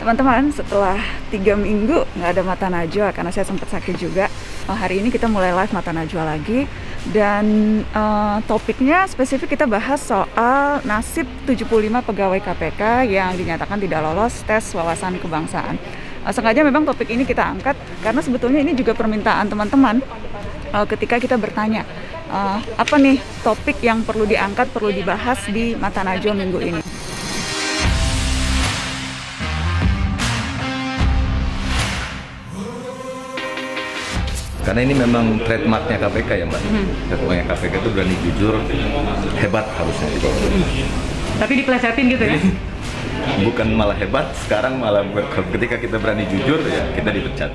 Teman-teman, setelah 3 minggu nggak ada Mata Najwa karena saya sempat sakit juga, hari ini kita mulai live Mata Najwa lagi. Dan topiknya spesifik kita bahas soal nasib 75 pegawai KPK yang dinyatakan tidak lolos tes wawasan kebangsaan. Sengaja memang topik ini kita angkat karena sebetulnya ini juga permintaan teman-teman ketika kita bertanya apa nih topik yang perlu diangkat, perlu dibahas di Mata Najwa minggu ini. Karena ini memang trademarknya KPK ya Mbak. Trademarknya KPK itu berani jujur, hebat harusnya itu. Tapi dipelesetin gitu ya? Bukan malah hebat, sekarang malah ketika kita berani jujur ya kita dipecat.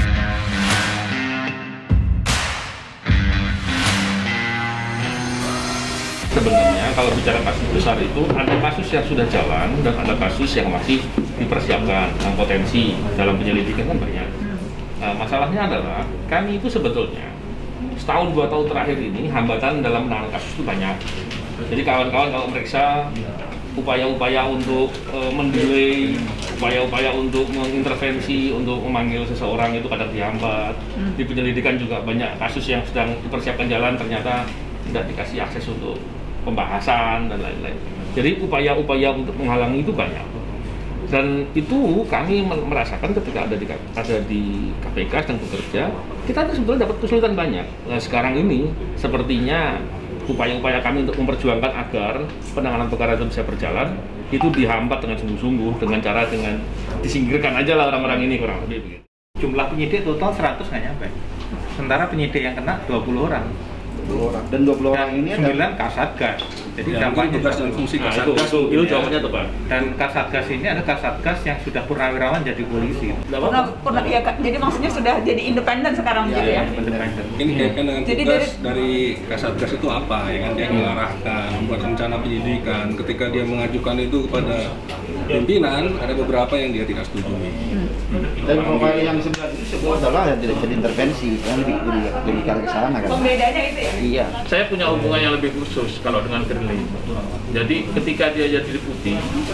Sebenarnya kalau bicara kasus besar itu ada kasus yang sudah jalan dan ada kasus yang masih dipersiapkan, yang potensi dalam penyelidikan kan banyak. Nah, masalahnya adalah kami itu sebetulnya setahun 2 tahun terakhir ini hambatan dalam penanganan kasus itu banyak. Jadi kawan-kawan kalau meriksa upaya-upaya untuk mendelay, upaya-upaya untuk mengintervensi, untuk memanggil seseorang itu kadang dihambat. Di penyelidikan juga banyak kasus yang sedang dipersiapkan jalan ternyata tidak dikasih akses untuk pembahasan dan lain-lain. Jadi upaya-upaya untuk menghalangi itu banyak. Dan itu kami merasakan ketika ada di KPK sedang bekerja, kita tuh sebetulnya dapat kesulitan banyak. Nah, sekarang ini sepertinya upaya-upaya kami untuk memperjuangkan agar penanganan perkara itu bisa berjalan itu dihambat dengan sungguh-sungguh dengan disingkirkan aja lah orang-orang ini kurang lebih begitu. Jumlah penyidik total 100 nggak nyampe. Sementara penyidik yang kena 20 orang. Dan 20 orang ini 9 Kasatgas. Jadi ya, dampaknya tugas dan fungsi Kasatgas itu jawabannya tepat. Dan Kasatgas ini ada Kasatgas yang sudah purnawirawan jadi polisi. Pernah ya, jadi maksudnya sudah jadi independen sekarang gitu ya? Independen. Ini kaitan dengan Jadi tugas dari Kasatgas itu apa ya kan, dia mengarahkan, membuat rencana penyidikan. Ketika dia mengajukan itu kepada pimpinan, ada beberapa yang dia tidak setujui. Dan profil yang sebenarnya itu semua adalah tidak jadi intervensi, kan diberikan ke sana kan. Pembedanya itu ya? Iya. Saya punya hubungan yang lebih khusus kalau dengan Firly. Jadi ketika dia jadi deputi,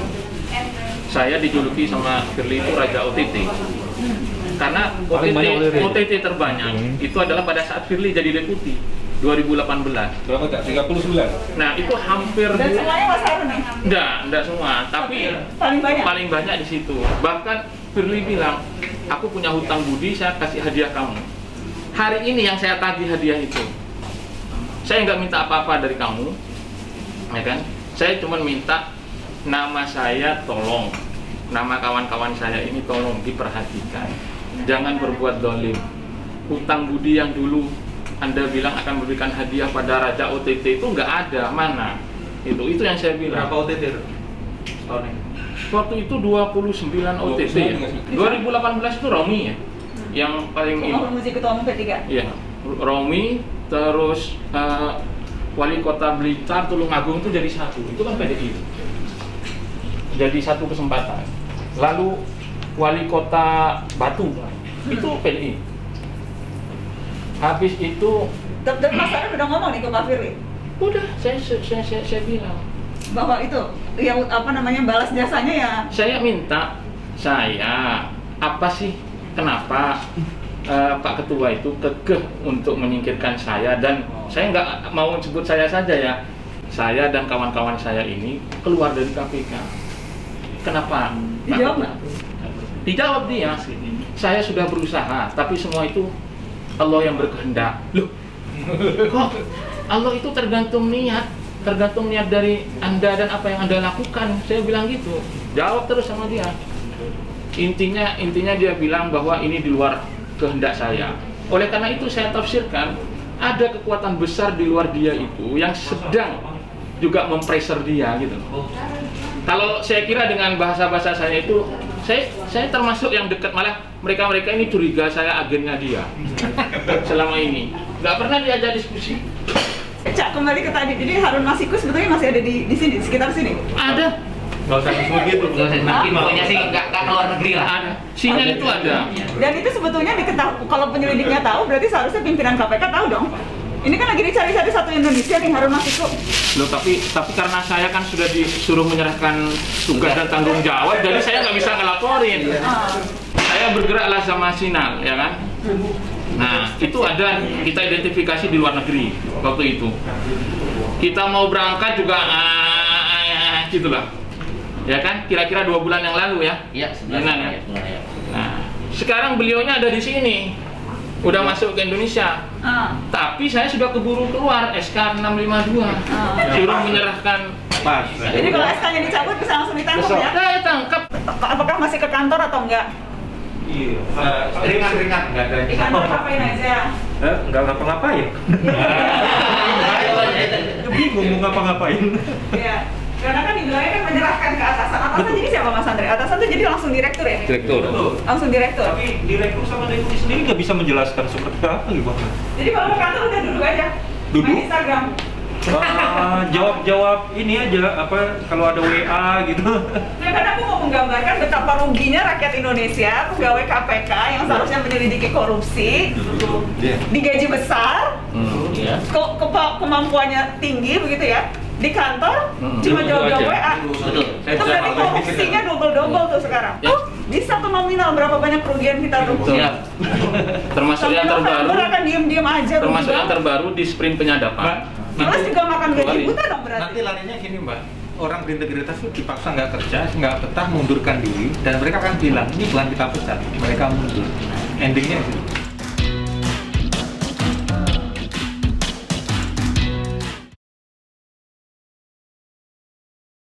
saya dijuluki sama Firly itu Raja OTT. Karena OTT terbanyak itu adalah pada saat Firly jadi deputi 2018. Berapa Kak? 39? Nah itu hampir Dan semuanya Mas Harun nih? enggak semua, tapi paling banyak di situ. Bahkan Firly bilang, aku punya hutang budi, saya kasih hadiah kamu. Hari ini yang saya tagih hadiah itu, saya nggak minta apa-apa dari kamu, ya kan? Saya cuma minta nama saya tolong, nama kawan-kawan saya ini tolong diperhatikan, jangan berbuat dolim. Hutang budi yang dulu Anda bilang akan memberikan hadiah pada Raja OTT itu nggak ada, mana? Itu yang saya bilang. Berapa OTT tahun ini? Waktu itu 29 OTT ya. 2018 itu Romi ya, yang paling ini. Ketua umum P3? Iya, Romi, terus Wali Kota Blitar, Tulungagung itu jadi satu. Itu kan PDI. Jadi satu kesempatan. Lalu Wali Kota Batu, itu PDI. Habis itu Dan Mas Harun udah ngomong nih ke Pak Firly? udah, saya bilang Bahwa itu, yang apa namanya, balas jasanya ya? saya minta, apa sih, kenapa Pak Ketua itu kekeh untuk menyingkirkan saya, dan saya nggak mau sebut saya saja ya, saya dan kawan-kawan saya ini keluar dari KPK. Kenapa? Dijawab nggak? Dijawab dia, saya sudah berusaha, tapi semua itu Allah yang berkehendak. Loh, kok Allah itu tergantung niat dari Anda dan apa yang Anda lakukan. Saya bilang gitu, jawab terus sama dia. Intinya dia bilang bahwa ini di luar kehendak saya. Oleh karena itu saya tafsirkan ada kekuatan besar di luar dia itu yang sedang juga mempressure dia gitu. Kalau saya kira dengan bahasa saya itu, saya termasuk yang dekat, malah mereka ini curiga saya agennya dia selama ini. Nggak pernah diajak diskusi. Cak, kembali ke tadi, jadi Harun Masiku sebetulnya masih ada di sini, sekitar sini? Ada. Nggak usah disebut gitu. Nggak usah semakin, pokoknya sih nggak keluar negeri lah. Ada. Sinyal itu ada. Dan itu sebetulnya diketahui, kalau penyelidiknya tahu, berarti seharusnya pimpinan KPK tahu dong? Ini kan lagi dicari-cari satu Indonesia nih, Harun Masiku. Loh, tapi karena saya kan sudah disuruh menyerahkan tugas dan tanggung jawab, jadi saya nggak bisa ngelaporin. Saya bergeraklah sama Sinal, ya kan? Nah, itu ada kita identifikasi di luar negeri waktu itu. Kita mau berangkat juga, gitulah, ya kan? Kira-kira 2 bulan yang lalu ya. Iya, sebenarnya. Ya. Nah, sekarang beliaunya ada di sini, udah masuk ke Indonesia. Tapi saya sudah keburu keluar SK 652, suruh menyerahkan. Pas. Jadi kalau SK-nya dicabut bisa langsung ditangkap ya? Saya tangkap. Apakah masih ke kantor atau enggak? Iya. Ringan-ringan, nggak ada. Di kantor ngapain aja? Nggak ngapa-ngapain. Bingung mau ngapa-ngapain. Iya. Karena kan dibilangnya kan menyerahkan ke atasan. Atasan jadi siapa Mas Andre? Atasan tuh jadi langsung direktur ya? Direktur. Langsung direktur. Tapi direktur sama deputi sendiri nggak bisa menjelaskan seperti apa gimana. Jadi kalau ke kantor udah duduk aja. Duduk? Main Instagram. Jawab ini aja apa kalau ada WA gitu. Ya karena aku mau menggambarkan betapa ruginya rakyat Indonesia, pegawai KPK yang seharusnya menyelidiki korupsi, digaji besar, kemampuannya tinggi begitu ya, di kantor cuma jawab-jawab WA. Betul. Itu berarti korupsinya double-double tuh sekarang. Di satu nominal berapa banyak kerugian kita rugi? Siap. Termasuk yang terbaru. Akan diem-diem aja. Termasuk yang terbaru di sprint penyadapan. Terus juga makan gaji buta dong berarti. Nanti larinya gini Mbak, orang berintegritas itu dipaksa nggak kerja, nggak betah, mundurkan diri, dan mereka akan bilang ini bukan kita pecat, mereka mundur. Endingnya itu.